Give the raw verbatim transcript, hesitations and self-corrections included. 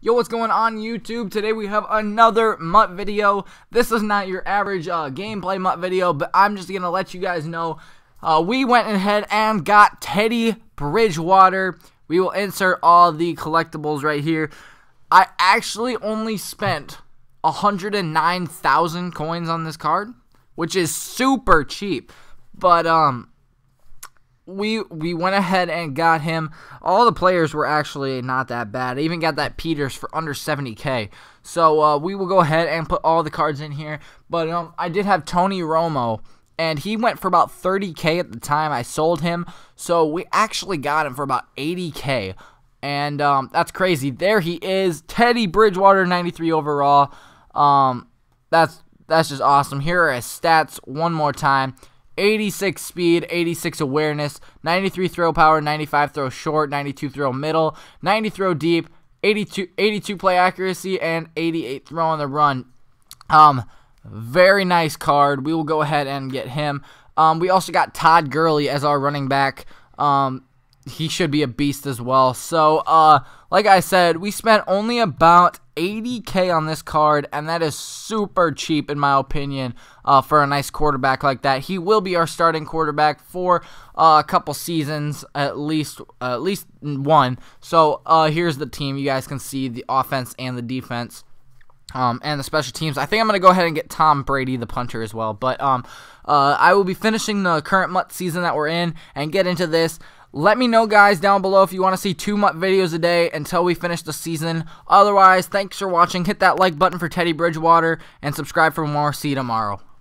Yo, what's going on YouTube? Today we have another mutt video. This is not your average uh, gameplay mutt video, but I'm just going to let you guys know uh, we went ahead and got Teddy Bridgewater. We will insert all the collectibles right here. I actually only spent one hundred nine thousand coins on this card, which is super cheap. But um, we we went ahead and got him. All the players were actually not that bad. I even got that Peters for under seventy K. So uh, we will go ahead and put all the cards in here. But um, I did have Tony Romo, and he went for about thirty K at the time I sold him. So we actually got him for about eighty K. And um, that's crazy. There he is, Teddy Bridgewater, ninety-three overall. Um, that's that's just awesome. Here are his stats one more time. eighty-six speed, eighty-six awareness, ninety-three throw power, ninety-five throw short, ninety-two throw middle, ninety throw deep, eighty-two, eighty-two play accuracy, and eighty-eight throw on the run. Um, very nice card. We will go ahead and get him. Um, we also got Todd Gurley as our running back. Um, he should be a beast as well. So, uh, like I said, we spent only about eighty K on this card, and that is super cheap in my opinion uh, for a nice quarterback like that. He will be our starting quarterback for uh, a couple seasons, at least uh, at least one. So uh, here's the team. You guys can see the offense and the defense. Um, and the special teams. I think I'm going to go ahead and get Tom Brady, the punter, as well. But um, uh, I will be finishing the current mutt season that we're in and get into this. Let me know, guys, down below if you want to see two mutt videos a day until we finish the season. Otherwise, thanks for watching. Hit that like button for Teddy Bridgewater and subscribe for more. See you tomorrow.